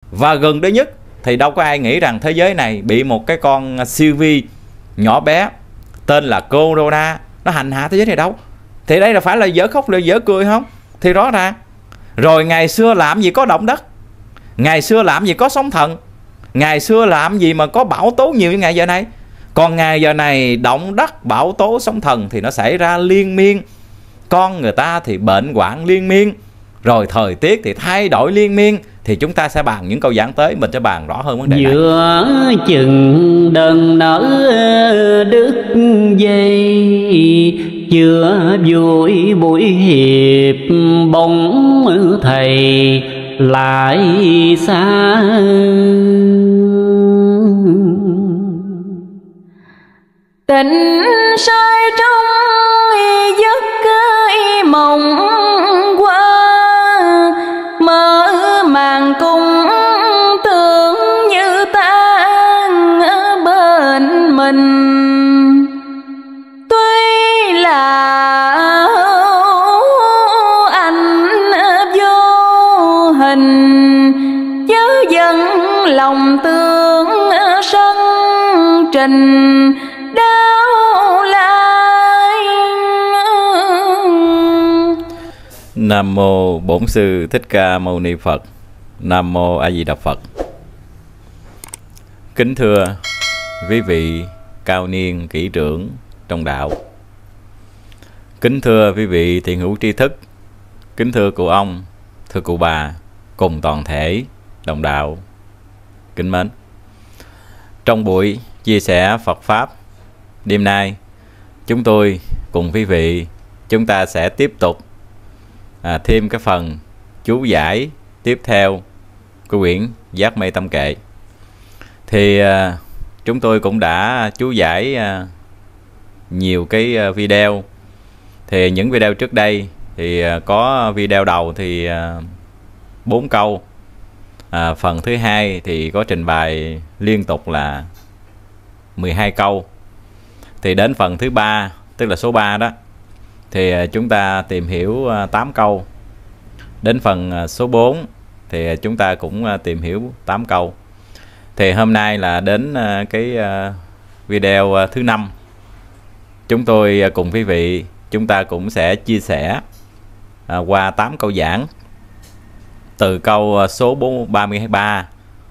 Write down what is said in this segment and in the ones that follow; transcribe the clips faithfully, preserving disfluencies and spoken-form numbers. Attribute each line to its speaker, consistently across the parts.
Speaker 1: Và gần đây nhất thì đâu có ai nghĩ rằng thế giới này bị một cái con siêu vi nhỏ bé tên là Corona nó hành hạ thế giới này đâu. Thì đây là phải là dở khóc là dở cười không? Thì rõ ràng. Rồi ngày xưa làm gì có động đất, ngày xưa làm gì có sóng thần, ngày xưa làm gì mà có bão tố nhiều như ngày giờ này. Còn ngày giờ này động đất, bão tố, sóng thần thì nó xảy ra liên miên. Con người ta thì bệnh hoạn liên miên, rồi thời tiết thì thay đổi liên miên. Thì chúng ta sẽ bàn những câu giảng tới, mình sẽ bàn rõ hơn vấn đề này.
Speaker 2: Giữa chừng đơn nở đứt dây, chưa vui buổi hiệp bóng thầy lại xa.
Speaker 3: Tình say trong giấc mộng qua, mơ màng cung tưởng như tan ở bên mình. Tuy là anh vô hình, chớ dần lòng tương sân trình đau lai.
Speaker 1: Nam mô Bổn Sư Thích Ca Mâu Ni Phật. Nam mô A Di Đà Phật. Kính thưa quý vị cao niên kỹ trưởng trong đạo, kính thưa quý vị thiện hữu tri thức, kính thưa cụ ông, thưa cụ bà cùng toàn thể đồng đạo kính mến. Trong buổi chia sẻ Phật Pháp đêm nay, chúng tôi cùng quý vị chúng ta sẽ tiếp tục à, thêm cái phần chú giải tiếp theo của quyển Giác Mê Tâm Kệ. Thì à, chúng tôi cũng đã chú giải à, nhiều cái à, video. Thì những video trước đây thì à, có video đầu thì à, bốn câu, à, phần thứ hai thì có trình bày liên tục là mười hai câu. Thì đến phần thứ ba, tức là số ba đó, thì chúng ta tìm hiểu tám câu. Đến phần số bốn thì chúng ta cũng tìm hiểu tám câu. Thì hôm nay là đến cái video thứ năm. Chúng tôi cùng quý vị chúng ta cũng sẽ chia sẻ qua tám câu giảng, từ câu số ba mươi ba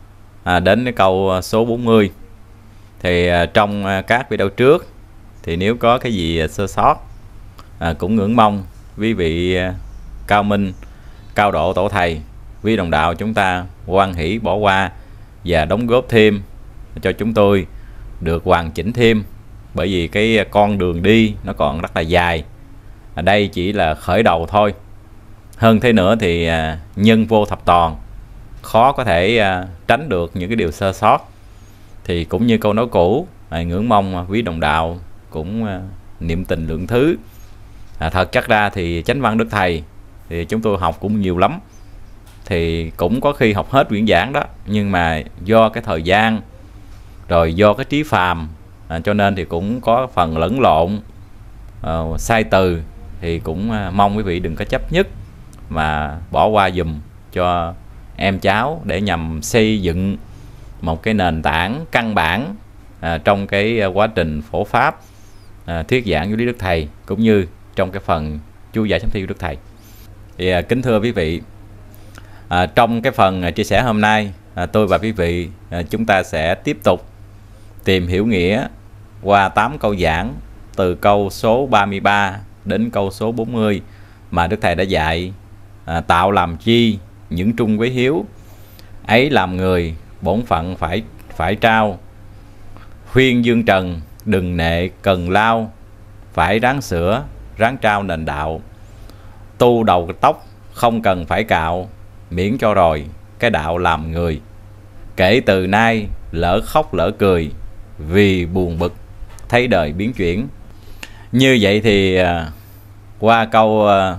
Speaker 1: đến cái câu số bốn mươi. Thì trong các video trước thì nếu có cái gì sơ sót, à, cũng ngưỡng mong quý vị cao minh, cao độ tổ thầy, quý đồng đạo chúng ta hoan hỷ bỏ qua và đóng góp thêm cho chúng tôi được hoàn chỉnh thêm. Bởi vì cái con đường đi nó còn rất là dài, ở đây chỉ là khởi đầu thôi. Hơn thế nữa thì à, nhân vô thập toàn, khó có thể à, tránh được những cái điều sơ sót. Thì cũng như câu nói cũ, à, ngưỡng mong quý đồng đạo cũng à, niệm tình lượng thứ. à, Thật chắc ra thì chánh văn đức thầy thì chúng tôi học cũng nhiều lắm, thì cũng có khi học hết quyển giảng đó, nhưng mà do cái thời gian rồi do cái trí phàm, à, cho nên thì cũng có phần lẫn lộn, à, sai từ. Thì cũng à, mong quý vị đừng có chấp nhất mà bỏ qua dùm cho em cháu, để nhằm xây dựng một cái nền tảng căn bản à, trong cái quá trình phổ pháp, à, thuyết giảng của Lý Đức Thầy, cũng như trong cái phần chú giải chấm thi của Đức Thầy. Thì à, kính thưa quý vị, à, trong cái phần à, chia sẻ hôm nay, à, tôi và quý vị à, chúng ta sẽ tiếp tục tìm hiểu nghĩa qua tám câu giảng, từ câu số ba mươi ba đến câu số bốn mươi mà Đức Thầy đã dạy. à, Tạo làm chi những trung với hiếu, ấy làm người bổn phận phải phải trao. Khuyên dương trần đừng nệ cần lao, phải ráng sửa ráng trao nền đạo. Tu đầu tóc không cần phải cạo, miễn cho rồi cái đạo làm người. Kể từ nay lỡ khóc lỡ cười, vì buồn bực thấy đời biến chuyển. Như vậy thì à, qua câu à,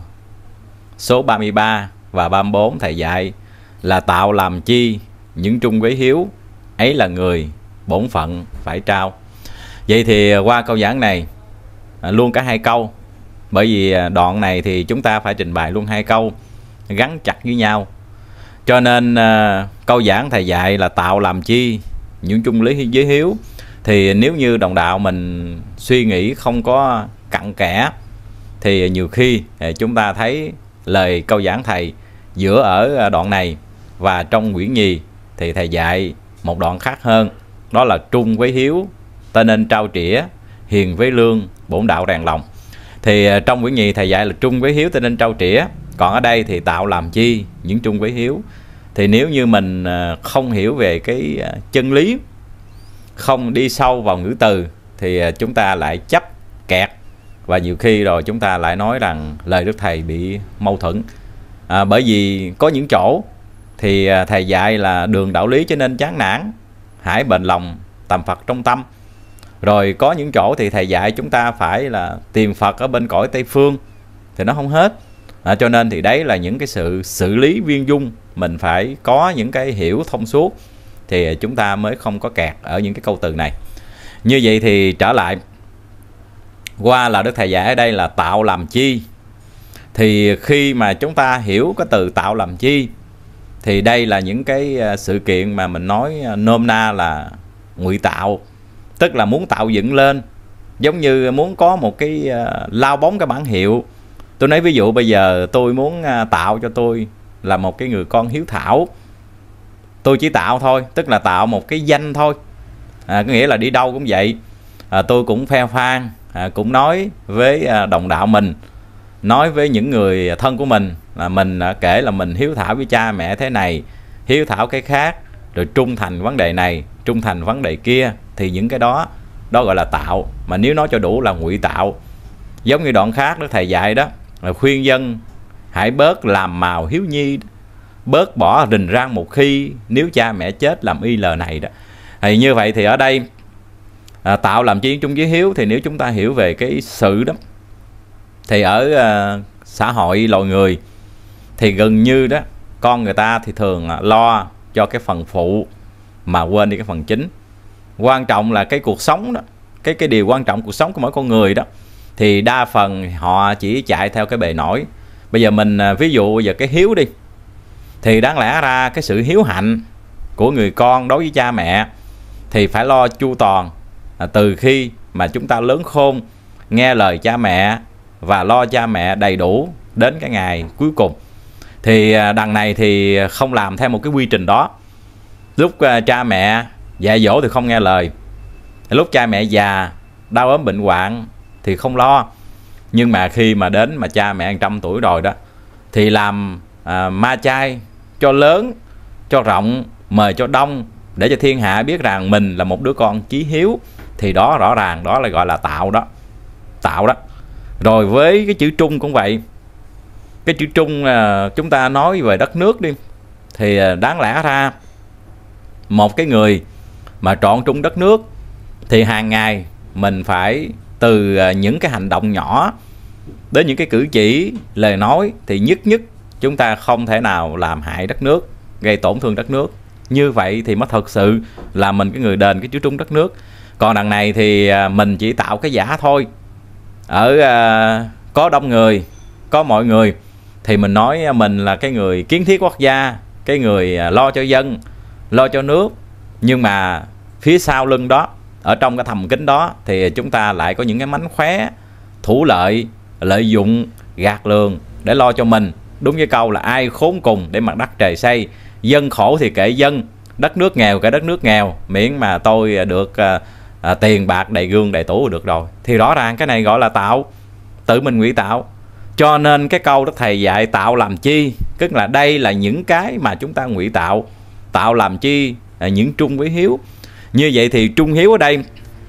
Speaker 1: số ba mươi ba và ba mươi bốn thầy dạy là tạo làm chi những trung với hiếu, ấy là người bổn phận phải trao. Vậy thì qua câu giảng này à, luôn cả hai câu, bởi vì đoạn này thì chúng ta phải trình bày luôn hai câu gắn chặt với nhau. Cho nên à, câu giảng thầy dạy là tạo làm chi những chung lý giới hiếu. Thì nếu như đồng đạo mình suy nghĩ không có cặn kẽ thì nhiều khi chúng ta thấy lời câu giảng thầy giữa ở đoạn này và trong quyển nhì thì thầy dạy một đoạn khác hơn, đó là trung với hiếu ta nên trao trĩa, hiền với lương bổn đạo rèn lòng. Thì trong quyển nhì thầy dạy là trung với hiếu ta nên trao trĩa, còn ở đây thì tạo làm chi những trung với hiếu. Thì nếu như mình không hiểu về cái chân lý, không đi sâu vào ngữ từ thì chúng ta lại chấp kẹt, và nhiều khi rồi chúng ta lại nói rằng lời Đức Thầy bị mâu thuẫn. À, bởi vì có những chỗ thì thầy dạy là đường đạo lý cho nên chán nản, hãy bền lòng tầm Phật trong tâm. Rồi có những chỗ thì thầy dạy chúng ta phải là tìm Phật ở bên cõi Tây Phương, thì nó không hết. À, cho nên thì đấy là những cái sự xử lý viên dung, mình phải có những cái hiểu thông suốt thì chúng ta mới không có kẹt ở những cái câu từ này. Như vậy thì trở lại qua là Đức Thầy dạy ở đây là tạo làm chi. Thì khi mà chúng ta hiểu cái từ tạo làm chi thì đây là những cái sự kiện mà mình nói nôm na là ngụy tạo, tức là muốn tạo dựng lên, giống như muốn có một cái lao bóng cái bản hiệu. Tôi nói ví dụ bây giờ tôi muốn tạo cho tôi là một cái người con hiếu thảo, tôi chỉ tạo thôi, tức là tạo một cái danh thôi. À, có nghĩa là đi đâu cũng vậy, à, tôi cũng khoe khoang, à, cũng nói với à, đồng đạo mình, nói với những người thân của mình là mình à, kể là mình hiếu thảo với cha mẹ thế này, hiếu thảo cái khác, rồi trung thành vấn đề này, trung thành vấn đề kia. Thì những cái đó đó gọi là tạo. Mà nếu nói cho đủ là ngụy tạo. Giống như đoạn khác đó thầy dạy đó là khuyên dân hãy bớt làm màu hiếu nhi, bớt bỏ rình rang một khi, nếu cha mẹ chết làm y lờ này đó. Thì như vậy thì ở đây à, tạo làm chi chung với hiếu, thì nếu chúng ta hiểu về cái sự đó thì ở à, xã hội loài người thì gần như đó con người ta thì thường à, lo cho cái phần phụ mà quên đi cái phần chính. Quan trọng là cái cuộc sống đó, cái cái điều quan trọng cuộc sống của mỗi con người đó, thì đa phần họ chỉ chạy theo cái bề nổi. Bây giờ mình à, ví dụ giờ cái hiếu đi, thì đáng lẽ ra cái sự hiếu hạnh của người con đối với cha mẹ thì phải lo chu toàn à, từ khi mà chúng ta lớn khôn, nghe lời cha mẹ và lo cha mẹ đầy đủ đến cái ngày cuối cùng. Thì à, đằng này thì không làm theo một cái quy trình đó. Lúc à, cha mẹ dạy dỗ thì không nghe lời, lúc cha mẹ già đau ốm bệnh hoạn thì không lo. Nhưng mà khi mà đến mà cha mẹ trăm tuổi rồi đó thì làm à, ma chay cho lớn, cho rộng, mời cho đông, để cho thiên hạ biết rằng mình là một đứa con chí hiếu. Thì đó rõ ràng đó là gọi là tạo đó. Tạo đó. Rồi với cái chữ trung cũng vậy. Cái chữ trung à, chúng ta nói về đất nước đi, thì đáng lẽ ra một cái người mà trọn trung đất nước thì hàng ngày mình phải từ những cái hành động nhỏ đến những cái cử chỉ, lời nói, thì nhất nhất chúng ta không thể nào làm hại đất nước, gây tổn thương đất nước. Như vậy thì mới thật sự là mình cái người đền cái chữ trung đất nước. Còn đằng này thì mình chỉ tạo cái giả thôi. Ở uh, có đông người, có mọi người thì mình nói mình là cái người kiến thiết quốc gia, cái người lo cho dân, lo cho nước. Nhưng mà phía sau lưng đó, ở trong cái thầm kín đó, thì chúng ta lại có những cái mánh khóe, thủ lợi, lợi dụng, gạt lường để lo cho mình. Đúng cái câu là ai khốn cùng để mặt đất trời xây, dân khổ thì kệ dân, đất nước nghèo kệ đất nước nghèo, miễn mà tôi được à, à, tiền bạc đầy gương đầy tủ được rồi. Thì rõ ràng cái này gọi là tạo, tự mình ngụy tạo. Cho nên cái câu Đức Thầy dạy tạo làm chi, tức là đây là những cái mà chúng ta ngụy tạo. Tạo làm chi là những trung với hiếu. Như vậy thì trung hiếu ở đây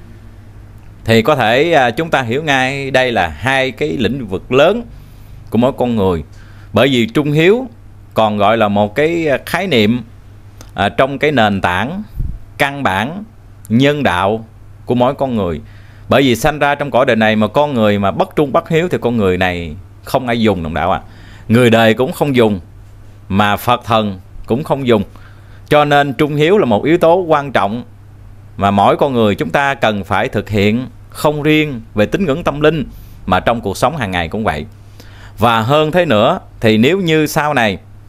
Speaker 1: thì có thể à, chúng ta hiểu ngay đây là hai cái lĩnh vực lớn của mỗi con người. Bởi vì trung hiếu còn gọi là một cái khái niệm à, trong cái nền tảng căn bản nhân đạo của mỗi con người. Bởi vì sanh ra trong cõi đời này mà con người mà bất trung bất hiếu thì con người này không ai dùng, đồng đạo ạ. À. Người đời cũng không dùng, mà Phật thần cũng không dùng. Cho nên trung hiếu là một yếu tố quan trọng mà mỗi con người chúng ta cần phải thực hiện, không riêng về tín ngưỡng tâm linh mà trong cuộc sống hàng ngày cũng vậy. Và hơn thế nữa thì nếu như sau này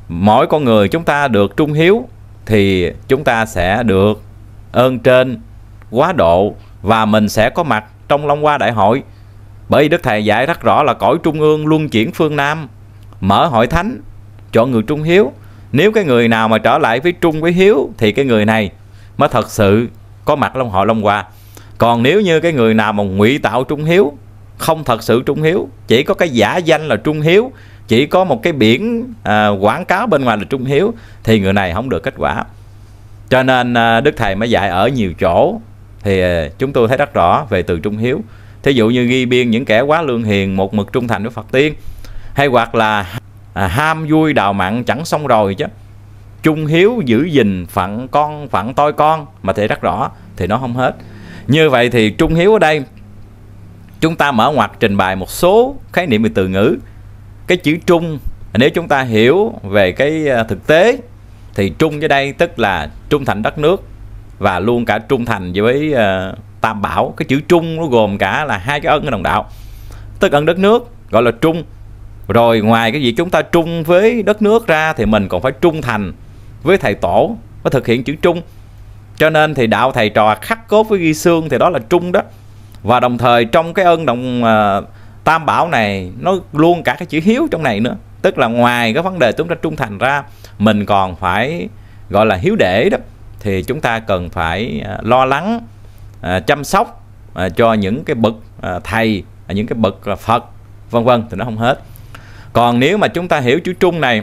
Speaker 1: mỗi con người chúng ta được trung hiếu thì chúng ta sẽ được ơn trên quá độ, và mình sẽ có mặt trong Long Hoa Đại Hội. Bởi vì Đức Thầy dạy rất rõ là cõi trung ương luân chuyển phương Nam, mở hội thánh chọn người trung hiếu. Nếu cái người nào mà trở lại với trung với hiếu thì cái người này mới thật sự có mặt trong hội Long Hoa. Còn nếu như cái người nào mà ngụy tạo trung hiếu, không thật sự trung hiếu, chỉ có cái giả danh là trung hiếu, chỉ có một cái biển à, quảng cáo bên ngoài là trung hiếu, thì người này không được kết quả. Cho nên à, Đức Thầy mới dạy ở nhiều chỗ thì à, chúng tôi thấy rất rõ về từ trung hiếu. Thí dụ như ghi biên những kẻ quá lương hiền, một mực trung thành với Phật tiên, hay hoặc là à, ham vui đào mặn chẳng xong rồi chứ, trung hiếu giữ gìn phận con phận tôi con, mà thấy rất rõ thì nó không hết. Như vậy thì trung hiếu ở đây chúng ta mở ngoặt trình bày một số khái niệm về từ ngữ. Cái chữ trung, nếu chúng ta hiểu về cái thực tế thì trung ở đây tức là trung thành đất nước, và luôn cả trung thành với uh, Tam Bảo. Cái chữ trung nó gồm cả là hai cái ân ở đồng đạo, tức ân đất nước gọi là trung. Rồi ngoài cái việc chúng ta trung với đất nước ra thì mình còn phải trung thành với thầy tổ, có thực hiện chữ trung. Cho nên thì đạo thầy trò khắc cốt với ghi xương thì đó là trung đó. Và đồng thời trong cái ân đồng uh, Tam Bảo này nó luôn cả cái chữ hiếu trong này nữa. Tức là ngoài cái vấn đề chúng ta trung thành ra, mình còn phải gọi là hiếu để đó. Thì chúng ta cần phải uh, lo lắng, uh, chăm sóc uh, cho những cái bậc uh, thầy, uh, những cái bậc uh, Phật, vân vân, thì nó không hết. Còn nếu mà chúng ta hiểu chữ trung này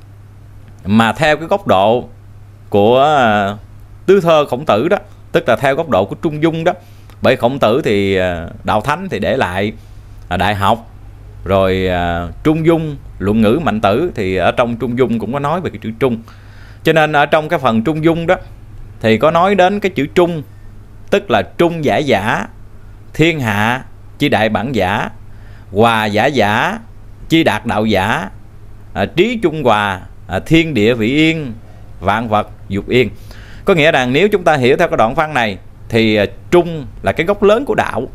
Speaker 1: mà theo cái góc độ của uh, Tứ Thơ Khổng Tử đó, tức là theo góc độ của Trung Dung đó. Bởi Khổng Tử thì uh, đạo thánh thì để lại uh, đại học, rồi uh, Trung Dung, luận ngữ Mạnh Tử, thì ở trong Trung Dung cũng có nói về cái chữ trung. Cho nên ở trong cái phần Trung Dung đó thì có nói đến cái chữ trung, tức là trung giả giả, thiên hạ chi đại bản giả, hòa giả giả chi đạt đạo giả, à, trí trung hòa, à, thiên địa vị yên, vạn vật dục yên. Có nghĩa rằng nếu chúng ta hiểu theo cái đoạn văn này thì à, trung là cái gốc lớn của đạo,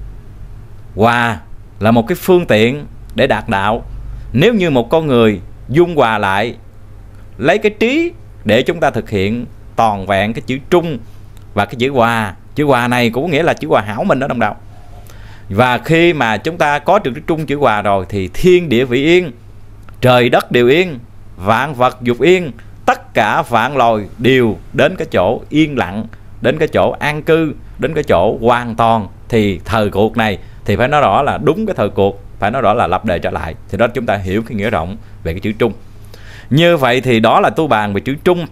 Speaker 1: hòa là một cái phương tiện để đạt đạo. Nếu như một con người dung hòa lại, lấy cái trí để chúng ta thực hiện toàn vẹn cái chữ trung và cái chữ hòa. Chữ hòa này cũng nghĩa là chữ hòa hảo mình ở đồng đạo. Và khi mà chúng ta có được cái trung chữ hòa rồi thì thiên địa vị yên, trời đất đều yên, vạn vật dục yên, tất cả vạn loài đều đến cái chỗ yên lặng, đến cái chỗ an cư, đến cái chỗ hoàn toàn. Thì thời cuộc này thì phải nói rõ là đúng cái thời cuộc, phải nói rõ là lập đề trở lại. Thì đó chúng ta hiểu cái nghĩa rộng về cái chữ trung. Như vậy thì đó là tu bàn về chữ trung.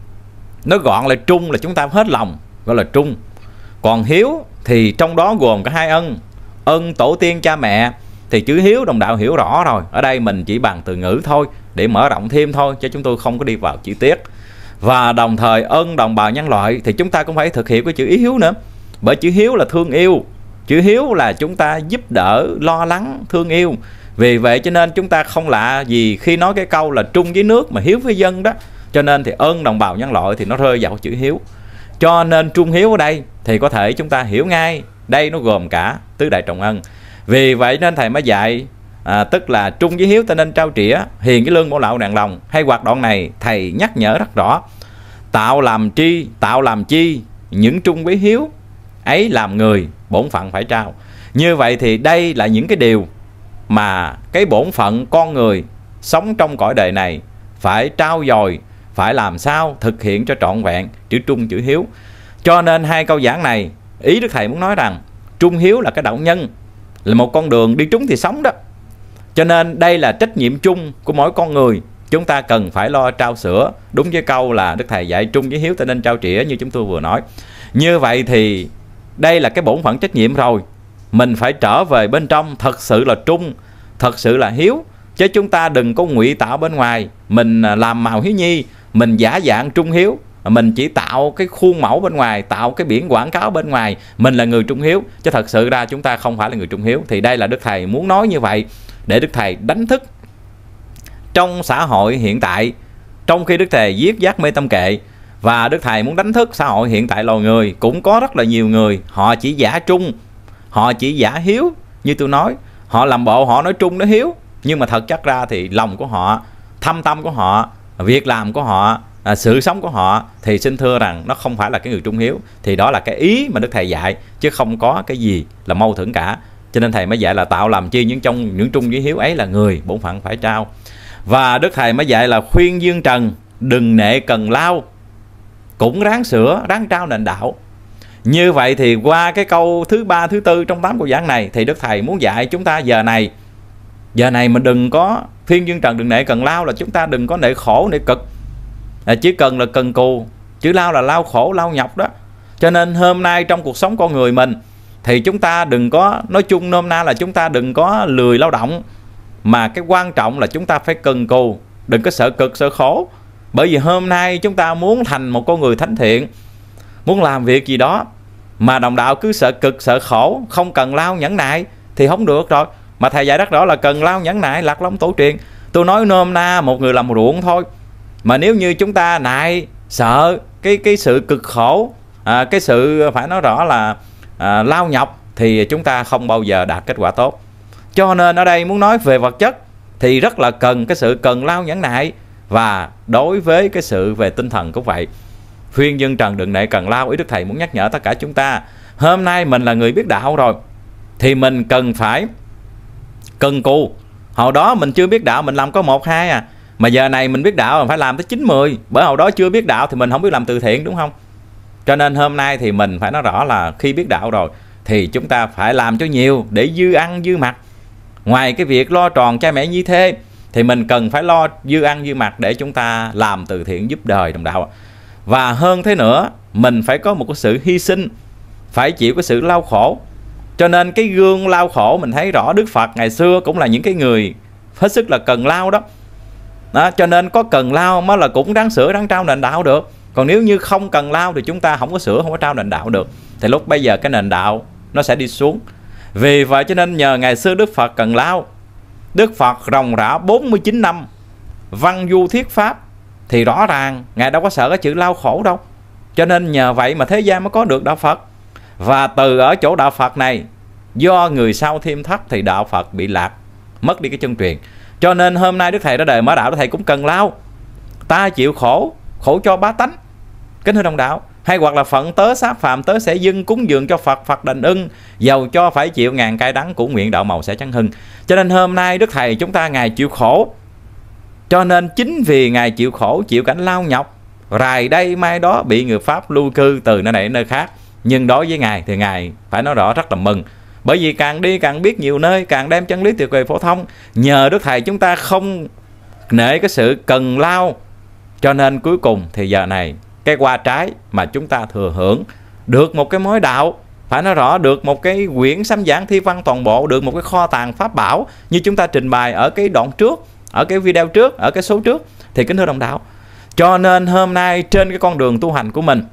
Speaker 1: Nó gọn là trung là chúng ta hết lòng, gọi là trung. Còn hiếu thì trong đó gồm cả hai ân, ân tổ tiên cha mẹ. Thì chữ hiếu đồng đạo hiểu rõ rồi. Ở đây mình chỉ bằng từ ngữ thôi để mở rộng thêm thôi, chứ chúng tôi không có đi vào chi tiết. Và đồng thời ân đồng bào nhân loại thì chúng ta cũng phải thực hiện cái chữ ý hiếu nữa. Bởi chữ hiếu là thương yêu, chữ hiếu là chúng ta giúp đỡ, lo lắng, thương yêu. Vì vậy cho nên chúng ta không lạ gì khi nói cái câu là trung với nước mà hiếu với dân đó. Cho nên thì ơn đồng bào nhân loại thì nó rơi vào chữ hiếu. Cho nên trung hiếu ở đây thì có thể chúng ta hiểu ngay, đây nó gồm cả tứ đại trọng ân. Vì vậy nên thầy mới dạy à, tức là trung với hiếu ta nên trao trĩa, hiền với lương bổ lão đàn lòng. Hay hoạt động này thầy nhắc nhở rất rõ. Tạo làm chi, tạo làm chi, những trung với hiếu, ấy làm người, bổn phận phải trao. Như vậy thì đây là những cái điều mà cái bổn phận con người sống trong cõi đời này phải trao dồi, phải làm sao thực hiện cho trọn vẹn chữ trung chữ hiếu. Cho nên hai câu giảng này, ý Đức Thầy muốn nói rằng trung hiếu là cái đạo nhân, là một con đường đi trúng thì sống đó. Cho nên đây là trách nhiệm chung của mỗi con người. Chúng ta cần phải lo trao sữa. Đúng với câu là Đức Thầy dạy trung với hiếu ta nên trao trĩa như chúng tôi vừa nói. Như vậy thì đây là cái bổn phận trách nhiệm rồi. Mình phải trở về bên trong thật sự là trung, thật sự là hiếu. Chứ chúng ta đừng có ngụy tạo bên ngoài. Mình làm màu hiếu nhi, mình giả dạng trung hiếu, mình chỉ tạo cái khuôn mẫu bên ngoài, tạo cái biển quảng cáo bên ngoài mình là người trung hiếu, chứ thật sự ra chúng ta không phải là người trung hiếu. Thì đây là Đức Thầy muốn nói như vậy để Đức Thầy đánh thức trong xã hội hiện tại. Trong khi Đức Thầy viết Giác Mê Tâm Kệ, và Đức Thầy muốn đánh thức xã hội hiện tại loài người, cũng có rất là nhiều người họ chỉ giả trung, họ chỉ giả hiếu. Như tôi nói, họ làm bộ họ nói trung nói hiếu, nhưng mà thật chất ra thì lòng của họ, thâm tâm của họ việc làm của họ, à, sự sống của họ, thì xin thưa rằng nó không phải là cái người trung hiếu. Thì đó là cái ý mà Đức Thầy dạy, chứ không có cái gì là mâu thuẫn cả. Cho nên Thầy mới dạy là tạo làm chi những trong những trung với hiếu ấy là người, bổn phận phải trao. Và Đức Thầy mới dạy là khuyên dương trần đừng nệ cần lao, cũng ráng sửa ráng trao nền đạo. Như vậy thì qua cái câu thứ ba, thứ tư trong tám câu giảng này, thì Đức Thầy muốn dạy chúng ta giờ này, giờ này mình đừng có khuyên dương trần đừng nệ cần lao, là chúng ta đừng có nệ khổ nệ cực, à, chỉ cần là cần cù, chữ lao là lao khổ lao nhọc đó. Cho nên hôm nay trong cuộc sống con người mình thì chúng ta đừng có, nói chung nôm na là chúng ta đừng có lười lao động, mà cái quan trọng là chúng ta phải cần cù, đừng có sợ cực sợ khổ. Bởi vì hôm nay chúng ta muốn thành một con người thánh thiện, muốn làm việc gì đó mà đồng đạo cứ sợ cực sợ khổ, không cần lao nhẫn nại thì không được rồi. Mà Thầy dạy rất rõ là cần lao nhẫn nại, Lạc Long Tổ truyền. Tôi nói nôm na một người làm ruộng thôi, mà nếu như chúng ta nại sợ cái cái sự cực khổ, à, cái sự phải nói rõ là à, lao nhọc, thì chúng ta không bao giờ đạt kết quả tốt. Cho nên ở đây muốn nói về vật chất thì rất là cần cái sự cần lao nhẫn nại. Và đối với cái sự về tinh thần cũng vậy. Khuyên dân trần đừng nệ cần lao, ý Đức Thầy muốn nhắc nhở tất cả chúng ta. Hôm nay mình là người biết đạo rồi thì mình cần phải cần cù. Hồi đó mình chưa biết đạo, mình làm có một hai à, mà giờ này mình biết đạo mình phải làm tới chín mười. Bởi hồi đó chưa biết đạo thì mình không biết làm từ thiện, đúng không? Cho nên hôm nay thì mình phải nói rõ là khi biết đạo rồi thì chúng ta phải làm cho nhiều để dư ăn dư mặc. Ngoài cái việc lo tròn cha mẹ nhi thê thì mình cần phải lo dư ăn dư mặc để chúng ta làm từ thiện giúp đời đồng đạo. Và hơn thế nữa, mình phải có một cái sự hy sinh, phải chịu cái sự lao khổ. Cho nên cái gương lao khổ mình thấy rõ Đức Phật ngày xưa cũng là những cái người hết sức là cần lao đó. Đó, cho nên có cần lao mới là cũng đáng sửa, đáng trao nền đạo được. Còn nếu như không cần lao thì chúng ta không có sửa, không có trao nền đạo được. Thì lúc bây giờ cái nền đạo nó sẽ đi xuống. Vì vậy cho nên nhờ ngày xưa Đức Phật cần lao, Đức Phật ròng rã bốn mươi chín năm văn du thuyết pháp, thì rõ ràng Ngài đâu có sợ cái chữ lao khổ đâu. Cho nên nhờ vậy mà thế gian mới có được đạo Phật. Và từ ở chỗ đạo Phật này, do người sau thêm thắt thì đạo Phật bị lạc, mất đi cái chân truyền. Cho nên hôm nay Đức Thầy ra đời mở đạo, Đức Thầy cũng cần lao. Ta chịu khổ, khổ cho bá tánh, kính thưa đồng đạo. Hay hoặc là phận tớ sát phạm tớ sẽ dâng cúng dường cho Phật, Phật đền ưng, dầu cho phải chịu ngàn cay đắng, của nguyện đạo màu sẽ chấn hưng. Cho nên hôm nay Đức Thầy chúng ta Ngài chịu khổ. Cho nên chính vì Ngài chịu khổ, chịu cảnh lao nhọc, rài đây mai đó bị người Pháp lưu cư từ nơi này đến nơi khác. Nhưng đối với Ngài thì Ngài phải nói rõ rất là mừng. Bởi vì càng đi càng biết nhiều nơi, càng đem chân lý tuyệt vời phổ thông. Nhờ Đức Thầy chúng ta không nể cái sự cần lao, cho nên cuối cùng thì giờ này cái qua trái mà chúng ta thừa hưởng được một cái mối đạo, phải nói rõ được một cái quyển sám giảng thi văn toàn bộ, được một cái kho tàng pháp bảo như chúng ta trình bày ở cái đoạn trước, ở cái video trước, ở cái số trước. Thì kính thưa đồng đạo, cho nên hôm nay trên cái con đường tu hành của mình,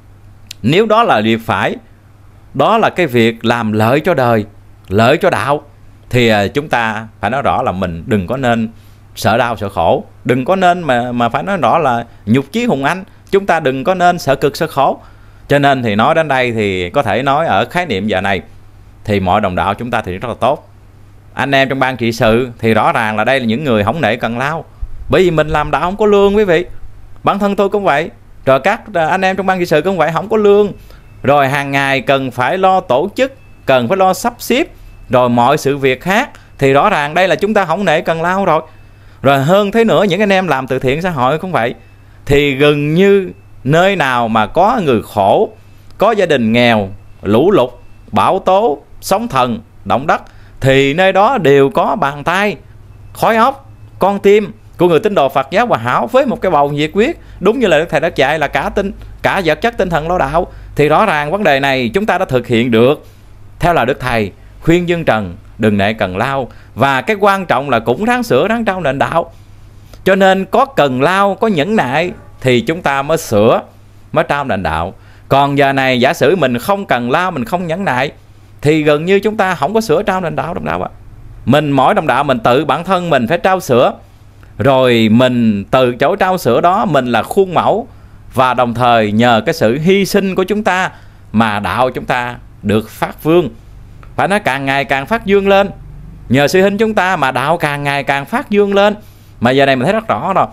Speaker 1: nếu đó là việc phải, đó là cái việc làm lợi cho đời, lợi cho đạo, thì chúng ta phải nói rõ là mình đừng có nên sợ đau sợ khổ, đừng có nên mà mà phải nói rõ là nhục chí hùng anh, chúng ta đừng có nên sợ cực sợ khổ. Cho nên thì nói đến đây thì có thể nói ở khái niệm giờ này thì mọi đồng đạo chúng ta thì rất là tốt. Anh em trong ban trị sự thì rõ ràng là đây là những người không nể cần lao, bởi vì mình làm đạo không có lương quý vị. Bản thân tôi cũng vậy, rồi các anh em trong ban trị sự cũng vậy, không có lương. Rồi hàng ngày cần phải lo tổ chức, cần phải lo sắp xếp, rồi mọi sự việc khác, thì rõ ràng đây là chúng ta không nể cần lao rồi. Rồi hơn thế nữa, những anh em làm từ thiện xã hội cũng vậy, thì gần như nơi nào mà có người khổ, có gia đình nghèo, lũ lụt, bão tố, sóng thần, động đất, thì nơi đó đều có bàn tay, khói óc, con tim của người tín đồ Phật giáo Hòa Hảo với một cái bầu nhiệt huyết, đúng như là Đức Thầy đã dạy là cả tinh cả vật chất tinh thần lo đạo. Thì rõ ràng vấn đề này chúng ta đã thực hiện được theo là Đức Thầy khuyên dân trần đừng nệ cần lao, và cái quan trọng là cũng ráng sửa ráng trao nền đạo. Cho nên có cần lao, có nhẫn nại thì chúng ta mới sửa, mới trao nền đạo. Còn giờ này giả sử mình không cần lao, mình không nhẫn nại, thì gần như chúng ta không có sửa trao nền đạo đồng đạo ạ. Mình mỗi đồng đạo mình tự bản thân mình phải trao sửa, rồi mình từ chỗ trao sửa đó mình là khuôn mẫu, và đồng thời nhờ cái sự hy sinh của chúng ta mà đạo chúng ta được phát vương, phải nói càng ngày càng phát dương lên. Nhờ sự hy sinh chúng ta mà đạo càng ngày càng phát dương lên. Mà giờ này mình thấy rất rõ rồi,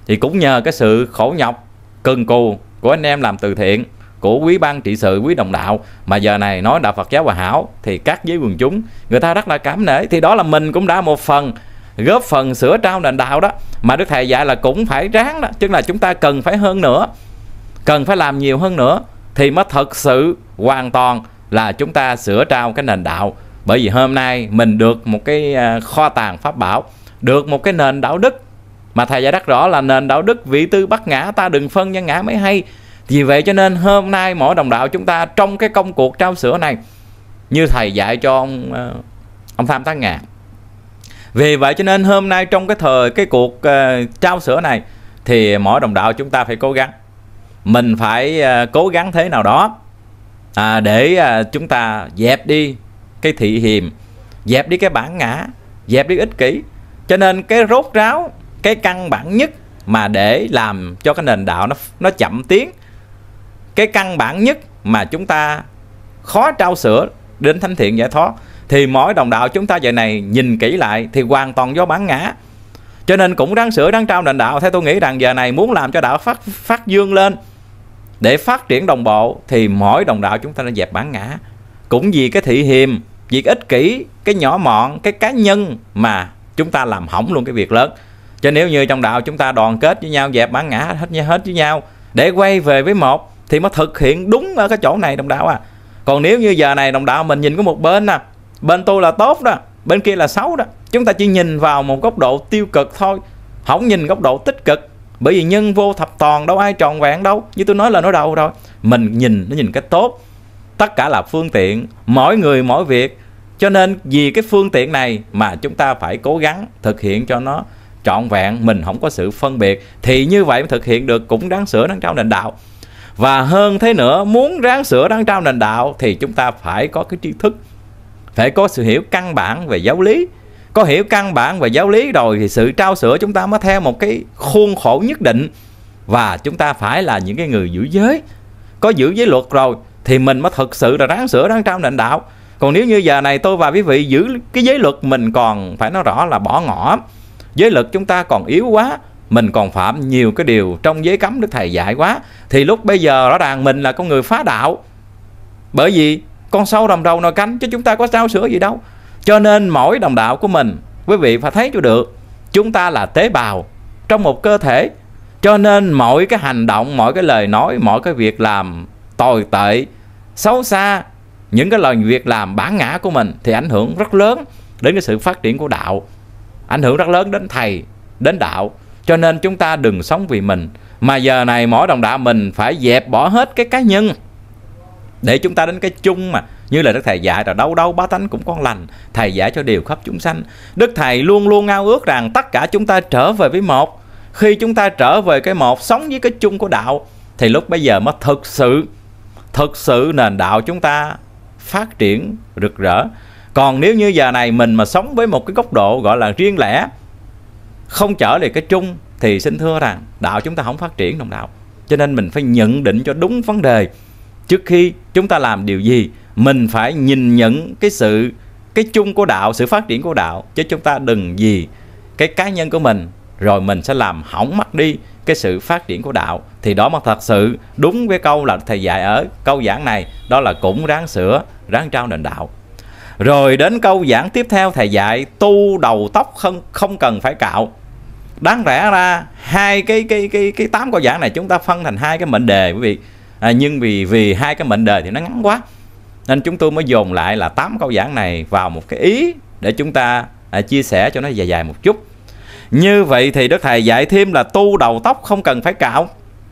Speaker 1: Thì cũng nhờ cái sự khổ nhọc cần cù của anh em làm từ thiện, của quý ban trị sự, quý đồng đạo, mà giờ này nói đạo Phật giáo Hòa Hảo thì các giới quần chúng người ta rất là cảm nể. Thì đó là mình cũng đã một phần góp phần sửa trao nền đạo đó. Mà Đức Thầy dạy là cũng phải ráng đó, tức là chúng ta cần phải hơn nữa, cần phải làm nhiều hơn nữa thì mới thật sự hoàn toàn là chúng ta sửa trao cái nền đạo. Bởi vì hôm nay mình được một cái kho tàng pháp bảo, được một cái nền đạo đức mà Thầy dạy rất rõ là nền đạo đức vị tư bất ngã, ta đừng phân nhân ngã mới hay. Vì vậy cho nên hôm nay mỗi đồng đạo chúng ta trong cái công cuộc trao sữa này, như Thầy dạy cho ông ông Tham Tán Ngà. Vì vậy cho nên hôm nay trong cái thời cái cuộc uh, trao sữa này thì mỗi đồng đạo chúng ta phải cố gắng. Mình phải uh, cố gắng thế nào đó à, để uh, chúng ta dẹp đi cái thị hiềm, dẹp đi cái bản ngã, dẹp đi ích kỷ. Cho nên cái rốt ráo, cái căn bản nhất mà để làm cho cái nền đạo nó nó chậm tiến, cái căn bản nhất mà chúng ta khó trao sữa đến thánh thiện giải thoát, thì mỗi đồng đạo chúng ta giờ này nhìn kỹ lại thì hoàn toàn do bản ngã. Cho nên cũng đáng sửa, đáng trao nền đạo. Theo tôi nghĩ rằng giờ này muốn làm cho đạo phát phát dương lên để phát triển đồng bộ thì mỗi đồng đạo chúng ta nên dẹp bản ngã. Cũng vì cái thị hiềm, việc ích kỷ, cái nhỏ mọn, cái cá nhân mà chúng ta làm hỏng luôn cái việc lớn. Cho nếu như trong đạo chúng ta đoàn kết với nhau, dẹp bản ngã hết hết với nhau để quay về với một thì mới thực hiện đúng ở cái chỗ này đồng đạo à. Còn nếu như giờ này đồng đạo mình nhìn có một bên nè, bên tôi là tốt đó, bên kia là xấu đó, chúng ta chỉ nhìn vào một góc độ tiêu cực thôi, không nhìn góc độ tích cực. Bởi vì nhân vô thập toàn, đâu ai tròn vẹn đâu. Như tôi nói là nói đầu rồi, mình nhìn nó nhìn cái tốt. Tất cả là phương tiện, mỗi người mỗi việc. Cho nên vì cái phương tiện này mà chúng ta phải cố gắng thực hiện cho nó trọn vẹn, mình không có sự phân biệt. Thì như vậy mới thực hiện được, cũng đáng sửa, đáng trao nền đạo. Và hơn thế nữa, muốn ráng sửa, đáng trao nền đạo thì chúng ta phải có cái tri thức, phải có sự hiểu căn bản về giáo lý. Có hiểu căn bản về giáo lý rồi thì sự trao sữa chúng ta mới theo một cái khuôn khổ nhất định. Và chúng ta phải là những cái người giữ giới. Có giữ giới luật rồi thì mình mới thực sự là ráng sửa, ráng trao nền đạo. Còn nếu như giờ này tôi và quý vị giữ cái giới luật, mình còn phải nói rõ là bỏ ngỏ. Giới luật chúng ta còn yếu quá, mình còn phạm nhiều cái điều trong giới cấm Đức Thầy dạy quá, thì lúc bây giờ rõ ràng mình là con người phá đạo. Bởi vì con sâu đầm rầu nồi canh chứ chúng ta có trao sữa gì đâu. Cho nên mỗi đồng đạo của mình, quý vị phải thấy cho được, chúng ta là tế bào trong một cơ thể. Cho nên mỗi cái hành động, mỗi cái lời nói, mỗi cái việc làm tồi tệ, xấu xa, những cái lời việc làm bản ngã của mình thì ảnh hưởng rất lớn đến cái sự phát triển của đạo, ảnh hưởng rất lớn đến thầy, đến đạo. Cho nên chúng ta đừng sống vì mình, mà giờ này mỗi đồng đạo mình phải dẹp bỏ hết cái cá nhân để chúng ta đến cái chung. Mà như là Đức Thầy dạy là đâu đâu bá tánh cũng con lành, Thầy dạy cho điều khắp chúng sanh. Đức Thầy luôn luôn ao ước rằng tất cả chúng ta trở về với một. Khi chúng ta trở về cái một, sống với cái chung của đạo, thì lúc bây giờ mới thực sự thực sự nền đạo chúng ta phát triển rực rỡ. Còn nếu như giờ này mình mà sống với một cái góc độ gọi là riêng lẻ, không trở về cái chung, thì xin thưa rằng đạo chúng ta không phát triển đồng đạo. Cho nên mình phải nhận định cho đúng vấn đề. Trước khi chúng ta làm điều gì, mình phải nhìn nhận cái sự cái chung của đạo, sự phát triển của đạo, chứ chúng ta đừng vì cái cá nhân của mình rồi mình sẽ làm hỏng mất đi cái sự phát triển của đạo. Thì đó mà thật sự đúng với câu là Thầy dạy ở câu giảng này, đó là cũng ráng sửa, ráng trao nền đạo. Rồi đến câu giảng tiếp theo Thầy dạy tu đầu tóc không không cần phải cạo. Đáng lẽ ra hai cái cái cái cái tám câu giảng này chúng ta phân thành hai cái mệnh đề quý vị. À, nhưng vì vì hai cái mệnh đề thì nó ngắn quá, nên chúng tôi mới dồn lại là tám câu giảng này vào một cái ý để chúng ta à, chia sẻ cho nó dài dài một chút. Như vậy thì Đức Thầy dạy thêm là tu đầu tóc không cần phải cạo.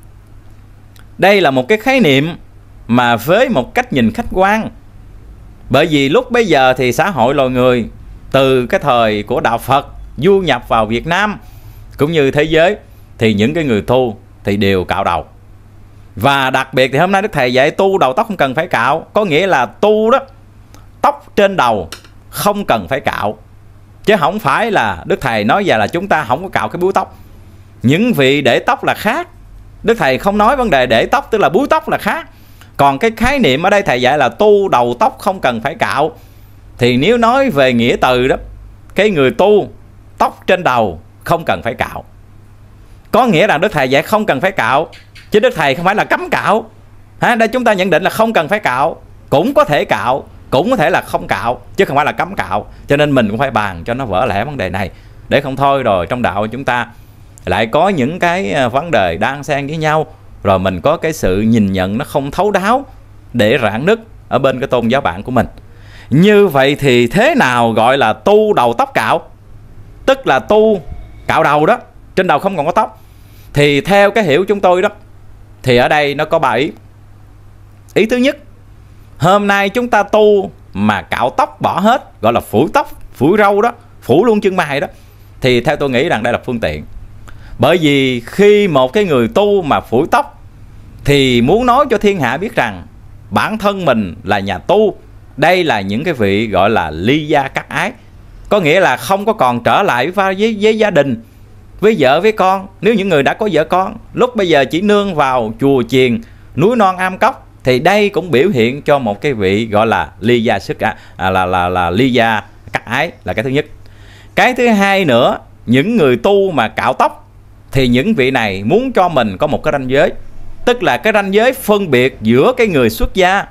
Speaker 1: Đây là một cái khái niệm mà với một cách nhìn khách quan. Bởi vì lúc bây giờ thì xã hội loài người từ cái thời của đạo Phật du nhập vào Việt Nam cũng như thế giới, thì những cái người tu thì đều cạo đầu. Và đặc biệt thì hôm nay Đức Thầy dạy tu đầu tóc không cần phải cạo. Có nghĩa là tu đó, tóc trên đầu không cần phải cạo. Chứ không phải là Đức Thầy nói về là chúng ta không có cạo cái búi tóc. Những vị để tóc là khác. Đức Thầy không nói vấn đề để tóc, tức là búi tóc là khác. Còn cái khái niệm ở đây Thầy dạy là tu đầu tóc không cần phải cạo. Thì nếu nói về nghĩa từ đó, cái người tu tóc trên đầu không cần phải cạo. Có nghĩa là Đức Thầy dạy không cần phải cạo, chứ Đức Thầy không phải là cấm cạo. Ha, đây chúng ta nhận định là không cần phải cạo, cũng có thể cạo, cũng có thể là không cạo, chứ không phải là cấm cạo. Cho nên mình cũng phải bàn cho nó vỡ lẽ vấn đề này, để không thôi rồi trong đạo chúng ta lại có những cái vấn đề đan xen với nhau, rồi mình có cái sự nhìn nhận nó không thấu đáo để rạn nứt ở bên cái tôn giáo bạn của mình. Như vậy thì thế nào gọi là tu đầu tóc cạo? Tức là tu cạo đầu đó, trên đầu không còn có tóc. Thì theo cái hiểu chúng tôi đó, thì ở đây nó có ba ý. Ý thứ nhất, hôm nay chúng ta tu mà cạo tóc bỏ hết, gọi là phủi tóc, phủi râu đó, phủ luôn chân mày đó, thì theo tôi nghĩ rằng đây là phương tiện. Bởi vì khi một cái người tu mà phủi tóc thì muốn nói cho thiên hạ biết rằng bản thân mình là nhà tu. Đây là những cái vị gọi là ly gia cắt ái, có nghĩa là không có còn trở lại với, với, với gia đình, với vợ với con. Nếu những người đã có vợ con, lúc bây giờ chỉ nương vào chùa chiền, núi non am cốc, thì đây cũng biểu hiện cho một cái vị gọi là ly gia sức à, là, là, là, là ly gia cắt ái, là cái thứ nhất. Cái thứ hai nữa, những người tu mà cạo tóc thì những vị này muốn cho mình có một cái ranh giới, tức là cái ranh giới phân biệt giữa cái người xuất gia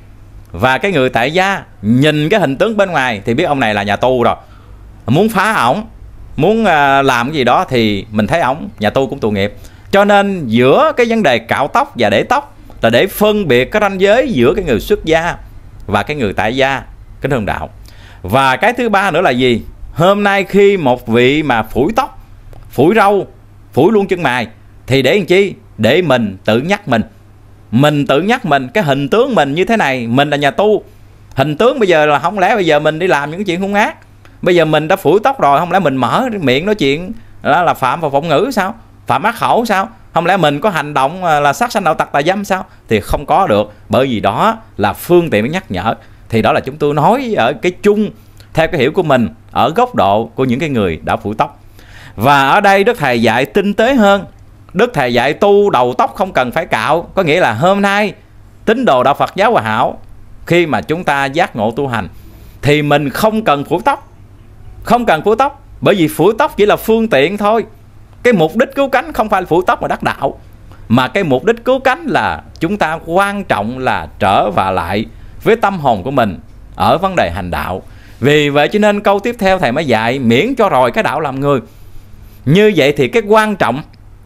Speaker 1: và cái người tại gia. Nhìn cái hình tướng bên ngoài thì biết ông này là nhà tu rồi, muốn phá ổng, muốn làm cái gì đó thì mình thấy ổng nhà tu cũng tội nghiệp. Cho nên giữa cái vấn đề cạo tóc và để tóc là để phân biệt cái ranh giới giữa cái người xuất gia và cái người tại gia, cái đường đạo. Và cái thứ ba nữa là gì? Hôm nay khi một vị mà phủi tóc, phủi râu, phủi luôn chân mày, thì để làm chi? Để mình tự nhắc mình. Mình tự nhắc mình, cái hình tướng mình như thế này, mình là nhà tu. Hình tướng bây giờ là không lẽ bây giờ mình đi làm những cái chuyện hung ác. Bây giờ mình đã phủi tóc rồi, không lẽ mình mở miệng nói chuyện đó là phạm vào vọng ngữ sao? Phạm ác khẩu sao? Không lẽ mình có hành động là sát sanh đạo tặc tà dâm sao? Thì không có được, bởi vì đó là phương tiện để nhắc nhở. Thì đó là chúng tôi nói ở cái chung, theo cái hiểu của mình, ở góc độ của những cái người đã phủi tóc. Và ở đây Đức Thầy dạy tinh tế hơn. Đức Thầy dạy tu đầu tóc không cần phải cạo, có nghĩa là hôm nay tín đồ đạo Phật giáo Hòa Hảo, khi mà chúng ta giác ngộ tu hành thì mình không cần phủi tóc. Không cần phủi tóc, bởi vì phủi tóc chỉ là phương tiện thôi. Cái mục đích cứu cánh không phải phủi tóc mà đắc đạo, mà cái mục đích cứu cánh là chúng ta quan trọng là trở vào lại với tâm hồn của mình ở vấn đề hành đạo. Vì vậy cho nên câu tiếp theo Thầy mới dạy miễn cho rồi cái đạo làm người. Như vậy thì cái quan trọng,